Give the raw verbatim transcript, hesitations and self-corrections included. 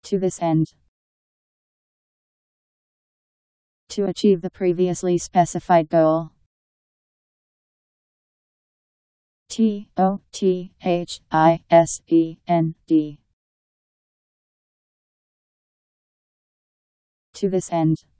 To this end. To achieve the previously specified goal. T O T H I S E N D. To this end.